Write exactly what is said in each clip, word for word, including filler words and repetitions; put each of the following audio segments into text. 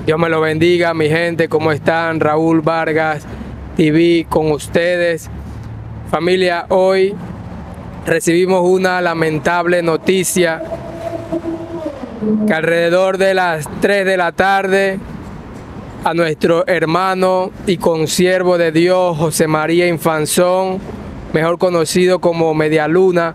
Dios me lo bendiga, mi gente, ¿cómo están? Raúl Vargas T V con ustedes. Familia, hoy recibimos una lamentable noticia que alrededor de las tres de la tarde a nuestro hermano y consiervo de Dios, José María Infanzón, mejor conocido como Media Luna,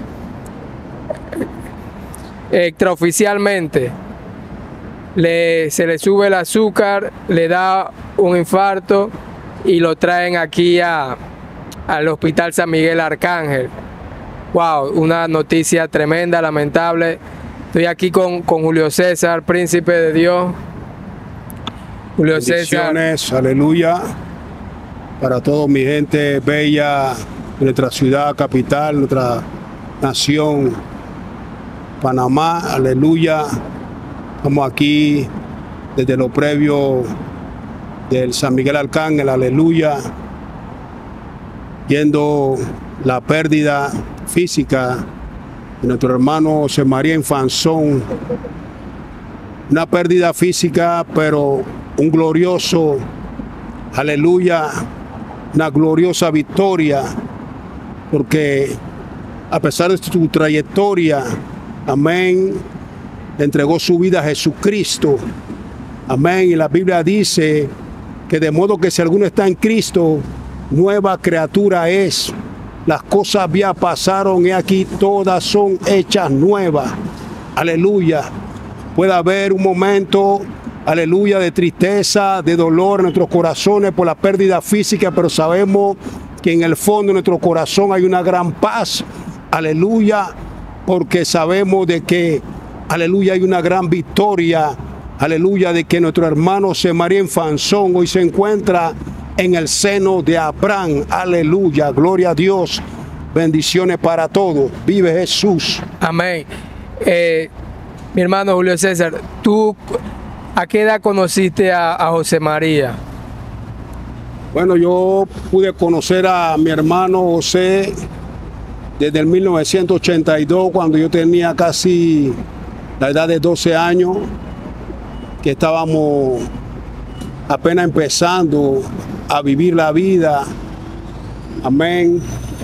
extraoficialmente le, se le sube el azúcar, le da un infarto y lo traen aquí a, al Hospital San Miguel Arcángel. Wow, una noticia tremenda, lamentable. Estoy aquí con, con Julio César, príncipe de Dios. Julio César. Aleluya, para toda mi gente bella de nuestra ciudad capital, nuestra nación, Panamá, aleluya. Estamos aquí desde lo previo del San Miguel Arcángel, aleluya, viendo la pérdida física de nuestro hermano José María Infanzón. Una pérdida física, pero un glorioso, aleluya, una gloriosa victoria, porque a pesar de su trayectoria, amén, le entregó su vida a Jesucristo, amén, y la Biblia dice que de modo que si alguno está en Cristo, nueva criatura es. Las cosas ya pasaron y aquí todas son hechas nuevas, aleluya. Puede haber un momento, aleluya, de tristeza, de dolor en nuestros corazones por la pérdida física, pero sabemos que en el fondo de nuestro corazón hay una gran paz, aleluya, porque sabemos de que, aleluya, hay una gran victoria, aleluya, de que nuestro hermano José María Infanzón hoy se encuentra en el seno de Abraham, aleluya, gloria a Dios, bendiciones para todos, vive Jesús. Amén. Eh, mi hermano Julio César, ¿tú a qué edad conociste a, a José María? Bueno, yo pude conocer a mi hermano José desde el mil novecientos ochenta y dos, cuando yo tenía casi la edad de doce años, que estábamos apenas empezando a vivir la vida, amén,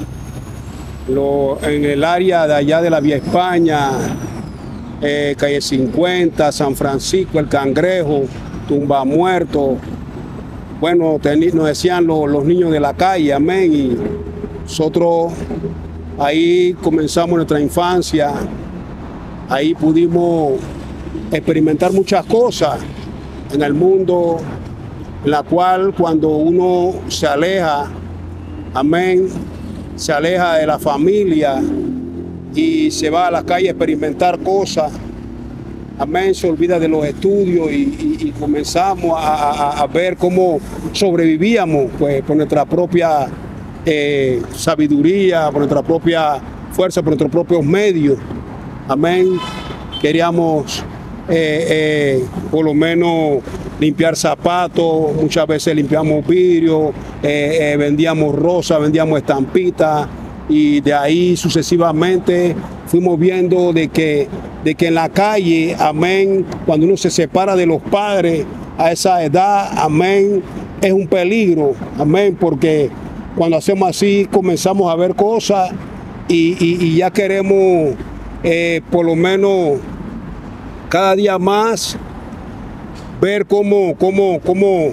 Lo, en el área de allá de la Vía España, eh, calle cincuenta, San Francisco, El Cangrejo, Tumba Muerto. Bueno, nos decían los, los niños de la calle, amén, y nosotros ahí comenzamos nuestra infancia, ahí pudimos experimentar muchas cosas en el mundo, en la cual cuando uno se aleja, amén, se aleja de la familia y se va a la calle a experimentar cosas, amén, se olvida de los estudios y, y, y comenzamos a, a, a ver cómo sobrevivíamos, pues, por nuestra propia eh, sabiduría, por nuestra propia fuerza, por nuestros propios medios, amén. Queríamos eh, eh, por lo menos limpiar zapatos, muchas veces limpiamos vidrio, eh, eh, vendíamos rosas, vendíamos estampitas, y de ahí sucesivamente fuimos viendo de que, de que en la calle, amén, cuando uno se separa de los padres a esa edad, amén, es un peligro, amén, porque cuando hacemos así comenzamos a ver cosas y, y, y ya queremos eh, por lo menos cada día más ver cómo, cómo, cómo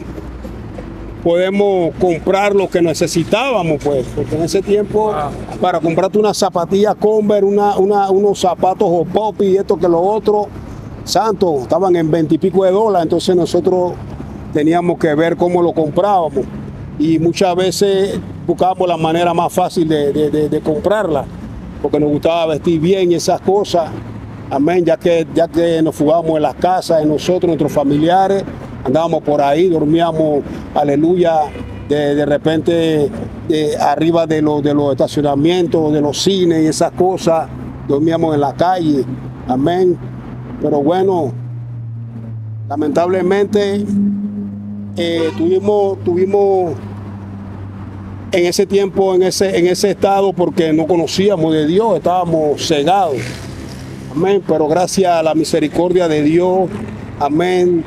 podemos comprar lo que necesitábamos, pues, porque en ese tiempo para comprarte una zapatilla Converse, una, una, unos zapatos o pop y esto que lo otro, santo, estaban en veinte y pico de dólares, entonces nosotros teníamos que ver cómo lo comprábamos y muchas veces buscábamos la manera más fácil de, de, de, de comprarla, porque nos gustaba vestir bien y esas cosas, amén, ya que, ya que nos fugábamos en las casas, en nosotros, nuestros familiares, andábamos por ahí, dormíamos, aleluya, de, de repente de, arriba de, lo, de los estacionamientos, de los cines y esas cosas, dormíamos en la calle, amén. Pero bueno, lamentablemente eh, tuvimos, tuvimos en ese tiempo, en ese, en ese estado, porque no conocíamos de Dios, estábamos cegados. Amén, pero gracias a la misericordia de Dios, amén,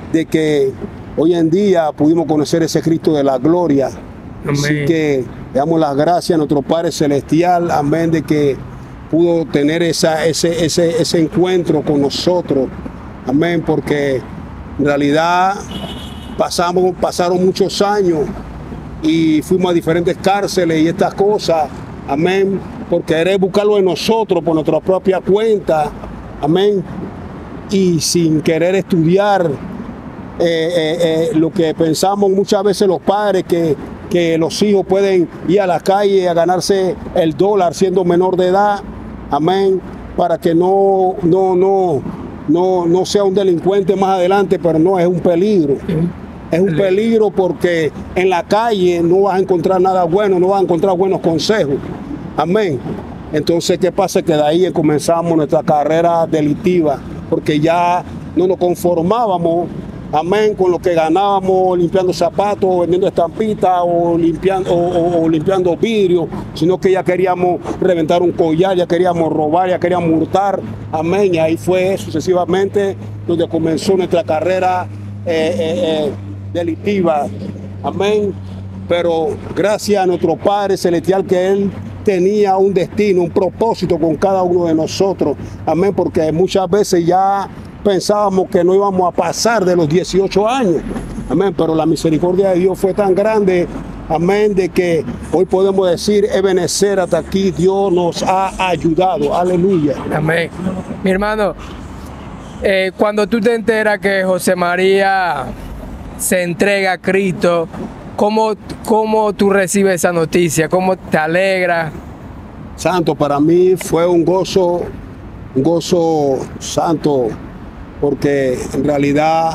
de que hoy en día pudimos conocer ese Cristo de la gloria. Amén. Así que le damos las gracias a nuestro Padre Celestial, amén, de que pudo tener esa, ese, ese, ese encuentro con nosotros, amén, porque en realidad pasamos, pasaron muchos años y fuimos a diferentes cárceles y estas cosas, amén, por querer buscarlo en nosotros, por nuestra propia cuenta, amén, y sin querer estudiar eh, eh, eh, lo que pensamos muchas veces los padres, que, que los hijos pueden ir a la calle a ganarse el dólar siendo menor de edad, amén, para que no, no, no, no, no sea un delincuente más adelante, pero no, es un peligro. Es un peligro porque en la calle no vas a encontrar nada bueno, no vas a encontrar buenos consejos. Amén. Entonces, ¿qué pasa? Que de ahí comenzamos nuestra carrera delictiva, porque ya no nos conformábamos, amén, con lo que ganábamos limpiando zapatos, vendiendo estampitas o limpiando, o, o, o limpiando vidrio, sino que ya queríamos reventar un collar, ya queríamos robar, ya queríamos hurtar, amén. Y ahí fue sucesivamente donde comenzó nuestra carrera eh, eh, eh, delictiva, amén. Pero gracias a nuestro Padre Celestial, que Él tenía un destino, un propósito con cada uno de nosotros, amén, porque muchas veces ya pensábamos que no íbamos a pasar de los dieciocho años, amén, pero la misericordia de Dios fue tan grande, amén, de que hoy podemos decir, Ebenezer, hasta aquí Dios nos ha ayudado, aleluya. Amén. Mi hermano, eh, cuando tú te enteras que José María se entrega a Cristo, ¿cómo, cómo tú recibes esa noticia? ¿Cómo te alegra? Santo, para mí fue un gozo, un gozo santo, porque en realidad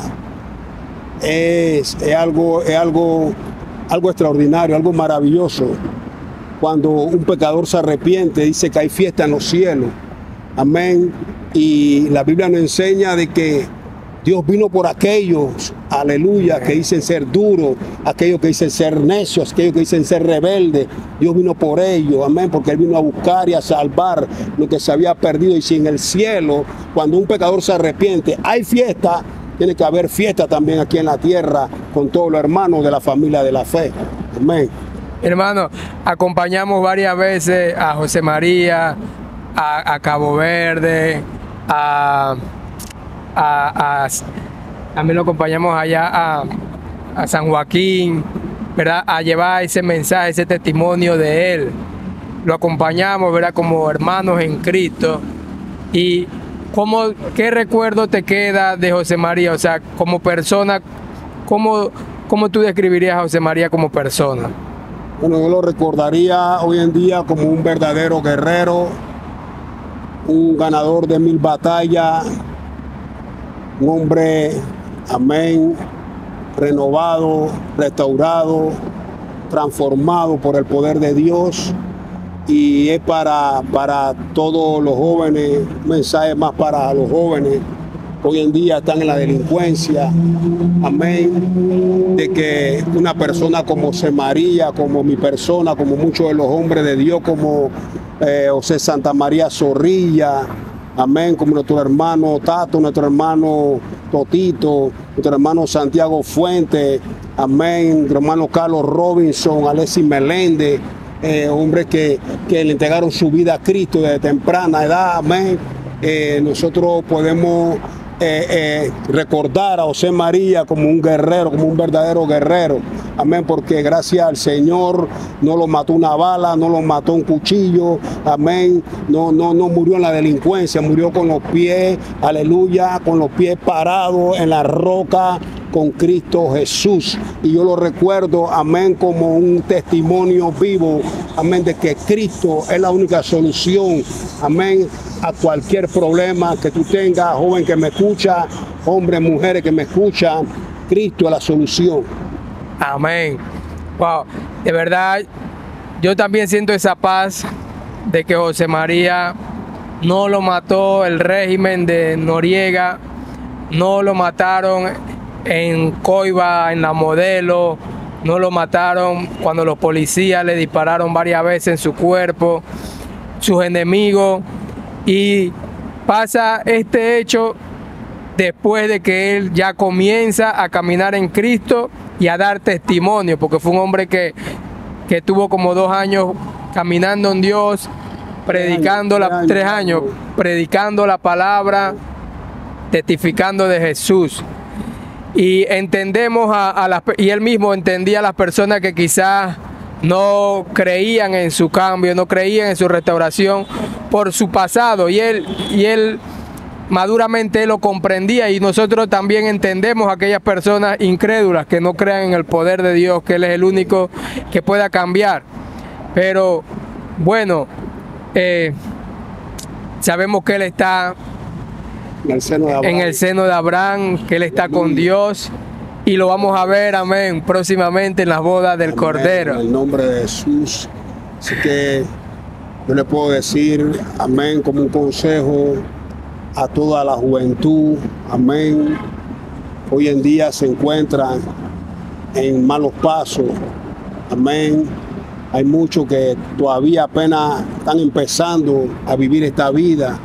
es, es, algo, es algo, algo extraordinario, algo maravilloso. Cuando un pecador se arrepiente, dice que hay fiesta en los cielos. Amén. Y la Biblia nos enseña de que Dios vino por aquellos, aleluya, que dicen ser duros, aquellos que dicen ser necios, aquellos que dicen ser rebeldes. Dios vino por ellos, amén, porque Él vino a buscar y a salvar lo que se había perdido. Y si en el cielo, cuando un pecador se arrepiente, hay fiesta, tiene que haber fiesta también aquí en la tierra con todos los hermanos de la familia de la fe. Amén. Hermano, acompañamos varias veces a José María, a, a Cabo Verde, a... A, a, también lo acompañamos allá a, a San Joaquín, ¿verdad? A llevar ese mensaje, ese testimonio de él. Lo acompañamos, ¿verdad? Como hermanos en Cristo. Y ¿cómo, qué recuerdo te queda de José María? O sea, como persona, ¿cómo, cómo tú describirías a José María como persona? Bueno, yo lo recordaría hoy en día como un verdadero guerrero, un ganador de mil batallas, un hombre, amén, renovado, restaurado, transformado por el poder de Dios. Y es para, para todos los jóvenes, un mensaje más para los jóvenes que hoy en día están en la delincuencia, amén, de que una persona como José María, como mi persona, como muchos de los hombres de Dios, como eh, José Santa María Zorrilla, amén, como nuestro hermano Tato, nuestro hermano Totito, nuestro hermano Santiago Fuente, amén, nuestro hermano Carlos Robinson, Alexis Meléndez, eh, hombres que, que le entregaron su vida a Cristo desde temprana edad, amén. Eh, nosotros podemos eh, eh, recordar a José María como un guerrero, como un verdadero guerrero, amén, porque gracias al Señor no lo mató una bala, no lo mató un cuchillo, amén, no, no, no murió en la delincuencia, murió con los pies, aleluya, con los pies parados en la roca con Cristo Jesús. Y yo lo recuerdo, amén, como un testimonio vivo, amén, de que Cristo es la única solución, amén, a cualquier problema que tú tengas, joven que me escucha, hombres, mujeres que me escuchan, Cristo es la solución. Amén. Wow, de verdad, yo también siento esa paz de que José María no lo mató el régimen de Noriega, no lo mataron en Coiba, en la Modelo, no lo mataron cuando los policías le dispararon varias veces en su cuerpo, sus enemigos, y pasa este hecho después de que él ya comienza a caminar en Cristo y a dar testimonio, porque fue un hombre que, que tuvo como dos años caminando en Dios, predicando la, tres años, predicando la palabra, testificando de Jesús. Y entendemos a, a las, y él mismo entendía a las personas que quizás no creían en su cambio, no creían en su restauración por su pasado, y él, y él maduramente él lo comprendía, y nosotros también entendemos a aquellas personas incrédulas que no crean en el poder de Dios, que Él es el único que pueda cambiar. Pero bueno, eh, sabemos que Él está en el seno de Abraham, en el seno de Abraham, que Él está con Dios, y lo vamos a ver, amén, próximamente en las bodas del amén, Cordero. En el nombre de Jesús. Así que yo le puedo decir, amén, como un consejo a toda la juventud, amén. Hoy en día se encuentran en malos pasos, amén. Hay muchos que todavía apenas están empezando a vivir esta vida.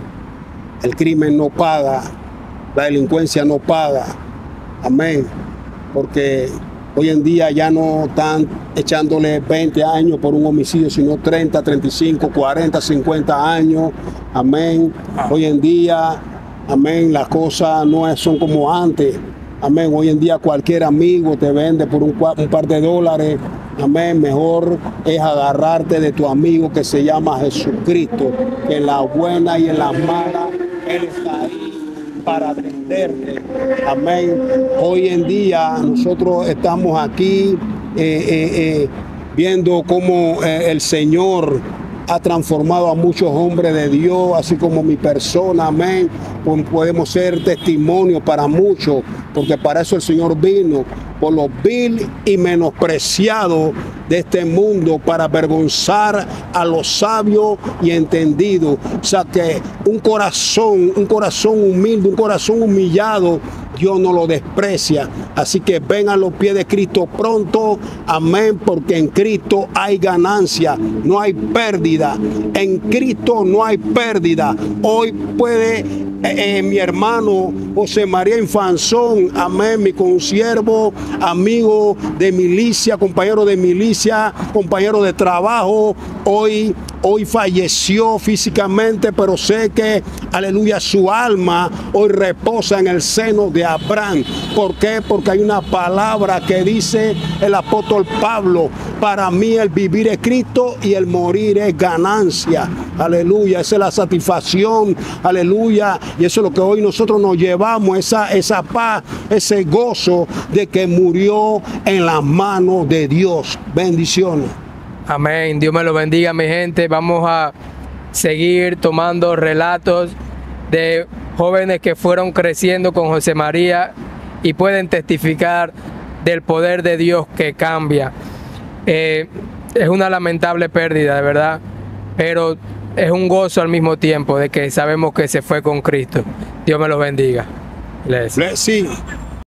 El crimen no paga, la delincuencia no paga, amén. Porque hoy en día ya no están echándole veinte años por un homicidio, sino treinta, treinta y cinco, cuarenta, cincuenta años. Amén. Hoy en día, amén, las cosas no son como antes. Amén. Hoy en día cualquier amigo te vende por un, un par de dólares. Amén. Mejor es agarrarte de tu amigo que se llama Jesucristo, que en la buena y en la mala Él está ahí para atenderte. Amén. Hoy en día nosotros estamos aquí eh, eh, eh, viendo cómo eh, el Señor ha transformado a muchos hombres de Dios, así como mi persona, amén. Podemos ser testimonio para muchos, porque para eso el Señor vino, por los vil y menospreciados de este mundo, para avergonzar a los sabios y entendidos. O sea que un corazón, un corazón humilde, un corazón humillado, Dios no lo desprecia. Así que ven a los pies de Cristo pronto, amén, porque en Cristo hay ganancia, no hay pérdida. En Cristo no hay pérdida. Hoy puede eh, eh, mi hermano José María Infanzón, amén, mi consiervo, amigo de milicia, compañero de milicia, compañero de trabajo, hoy Hoy falleció físicamente, pero sé que, aleluya, su alma hoy reposa en el seno de Abraham. ¿Por qué? Porque hay una palabra que dice el apóstol Pablo: para mí el vivir es Cristo y el morir es ganancia. Aleluya, esa es la satisfacción, aleluya, y eso es lo que hoy nosotros nos llevamos, esa, esa paz, ese gozo de que murió en las manos de Dios. Bendiciones. Amén. Dios me lo bendiga, mi gente. Vamos a seguir tomando relatos de jóvenes que fueron creciendo con José María y pueden testificar del poder de Dios que cambia. Eh, es una lamentable pérdida, de verdad, pero es un gozo al mismo tiempo de que sabemos que se fue con Cristo. Dios me lo bendiga. Les. Sí.